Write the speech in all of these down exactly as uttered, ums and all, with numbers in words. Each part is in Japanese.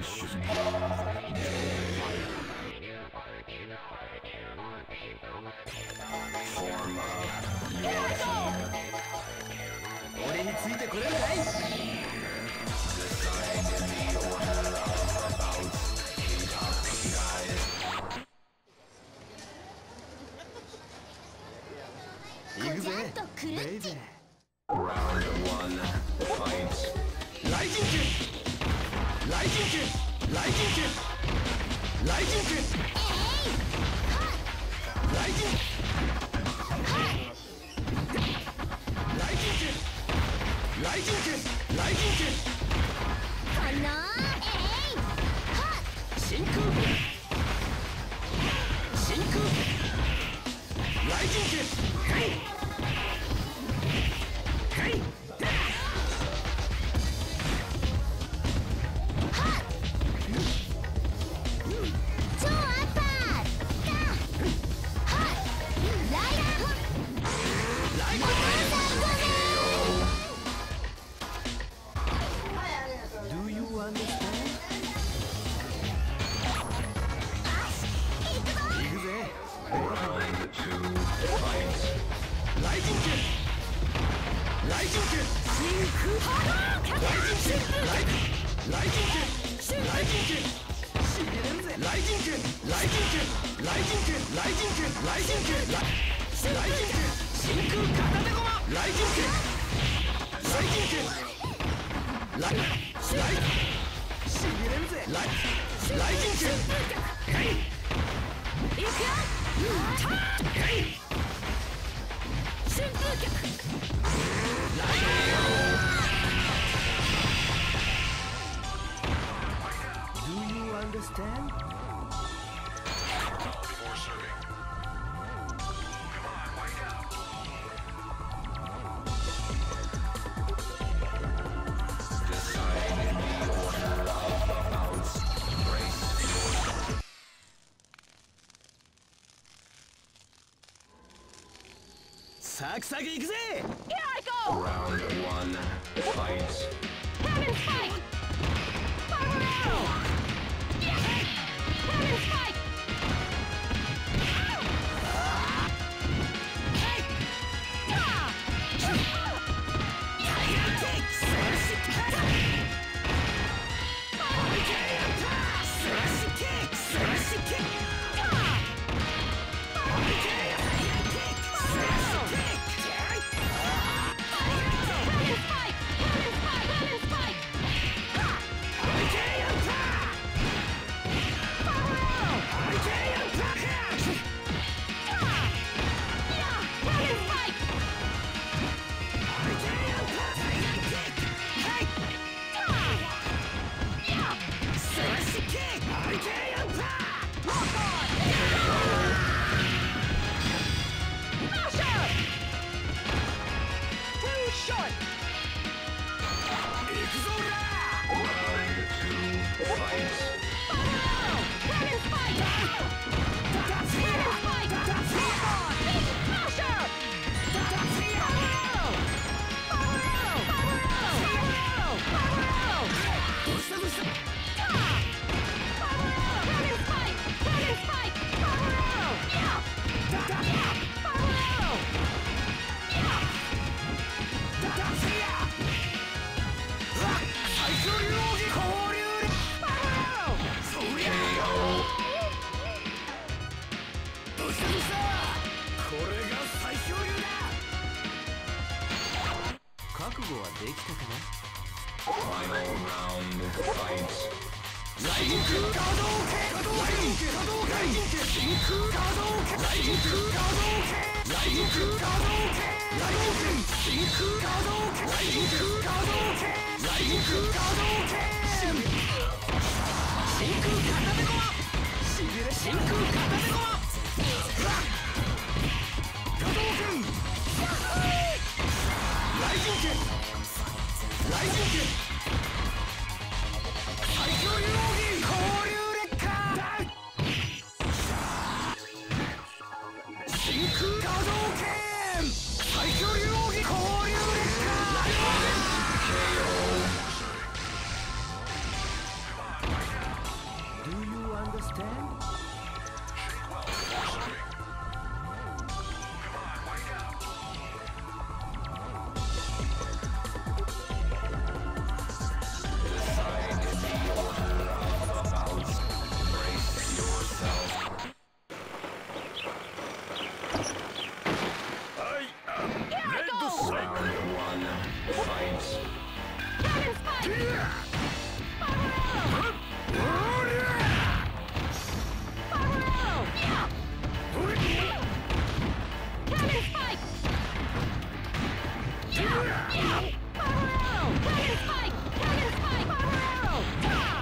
俺についてこれるかい。行くぜベイベー。ライジンクライジンクライジンクライジンクライジンクライジンクライジンクライジンクこのえいはっ真空真空ライジンクはいはいサクサクいくぜ。 Here I go! Round one, fight. Heaven's fight! Power arrow! Yes! Heaven's fight! Hey! Ah! Gigantic! Slash kick! Slash kick! Slash kick! K O Fight. Cannon spike. Fire arrow. Fire arrow. Yeah. Cannon spike. Yeah. Yeah. Fire arrow. Cannon spike. Cannon spike. Fire arrow. Ta.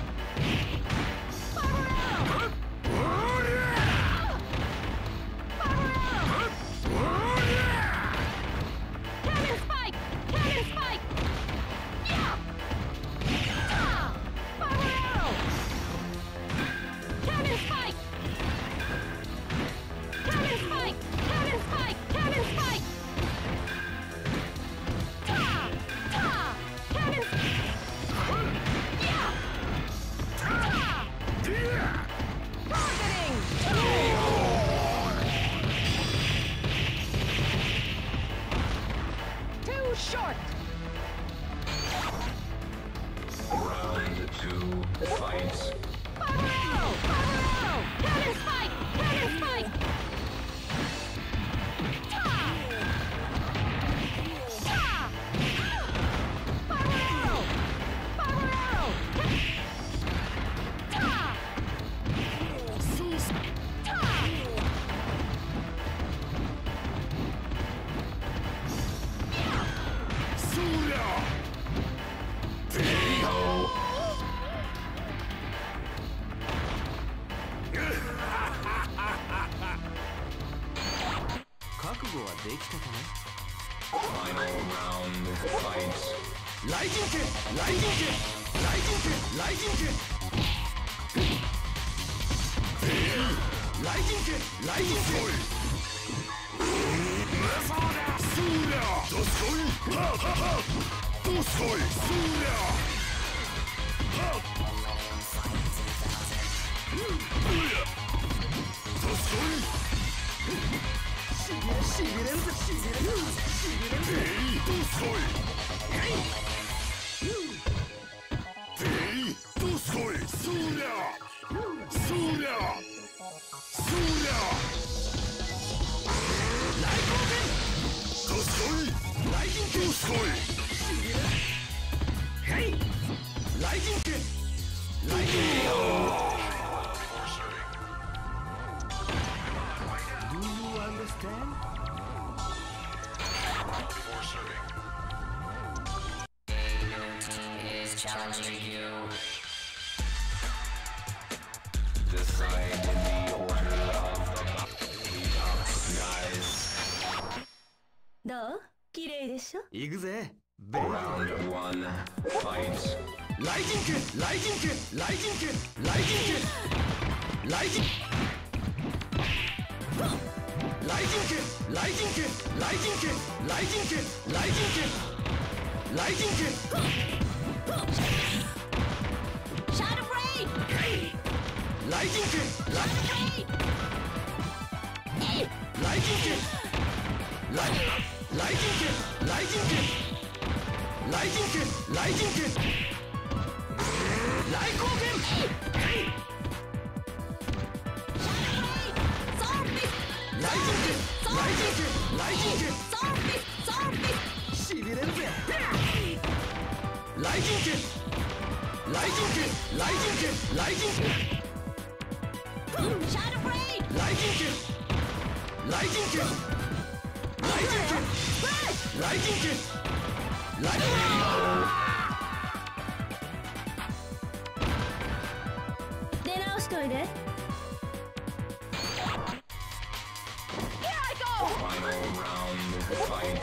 Fire arrow. Fire arrow. Cannon spike. Cannon spike. Yeah. Ta. Fire arrow. Cannon spike. Cannon spike. Cannon spike. Cannon spike. Ta. Ta. Cannon. Yeah. Ta. Targeting. Too short. Round two, fight. Fire arrow. Fire arrow. Cannon spike. Cannon spike. Ta. Ta. Fire arrow. Fire arrow. Ta. Ta. Final round, fight. 雷神剣雷神剣雷神剣雷神剣雷神剣雷神剣どすこいはははどすこいすりゃどすこいしびれしびれんぜしびれんしびれんぜどすこいどすこいすりゃすりゃすりゃ雷光剣どすこい雷神剣どすこいへい雷神剣雷神剣 Do you understand? Is challenging you. Decide in the order of the guys. どう？綺麗でしょ？ 行くぜ Round one, fight. 雷神剣雷神剣雷神剣雷神剣雷神雷神剣雷神剣雷神剣雷神剣雷神剣雷神剣シャドウブレイド雷神剣雷神剣雷神剣雷雷神剣雷神剣雷神剣雷神剣雷光剣雷神剣雷神剣雷神剣しびれるぜ雷神剣雷神剣雷神剣雷神剣雷神剣雷神剣雷神剣雷神剣雷神剣出直しといで。 Final round, fight.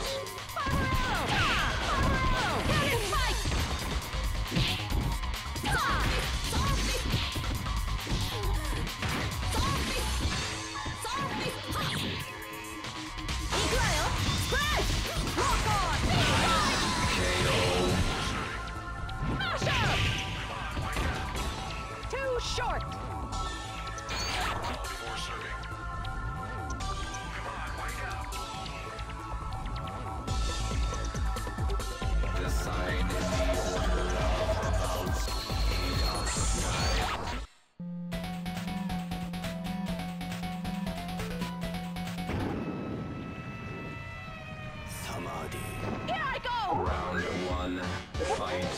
Too short. Decide in the order of Chaos Knight. Samadhi. Here I go! Round one, fight.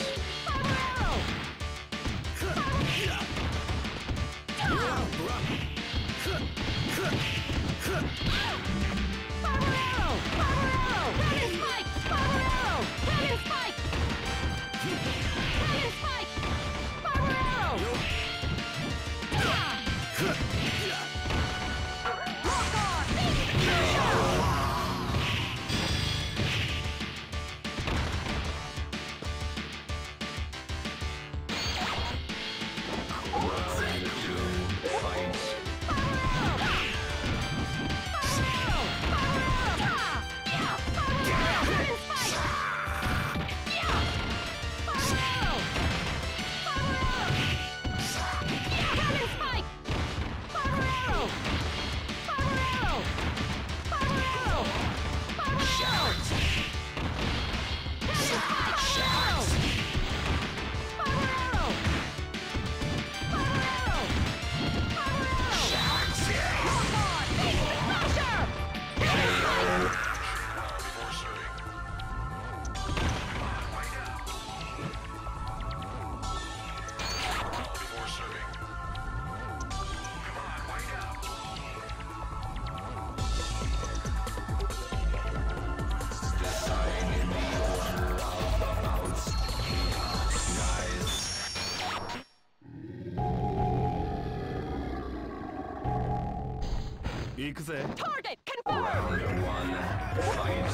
Target confirmed! Round one, fight.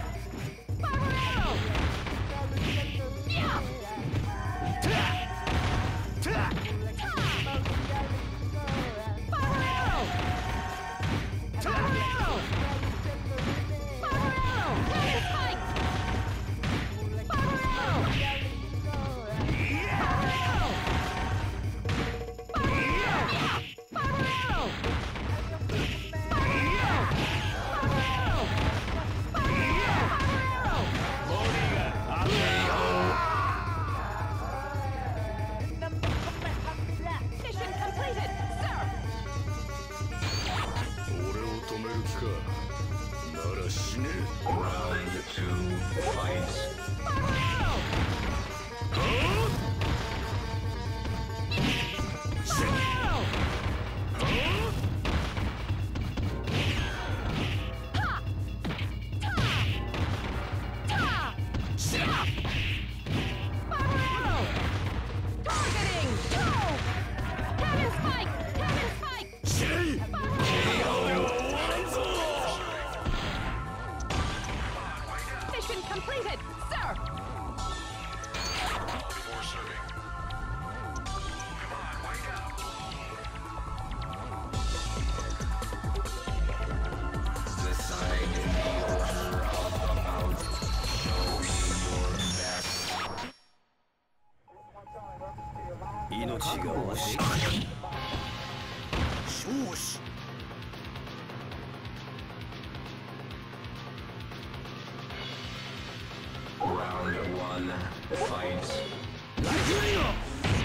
Yeah! Round two, fight. Targeting! Go! Cannon spike! Cannon spike! Mission completed, sir! Before serving. Come on, wake up. Decide in the order of the bout. Show me your best. 命が惜しい。勝死。Round one, fight.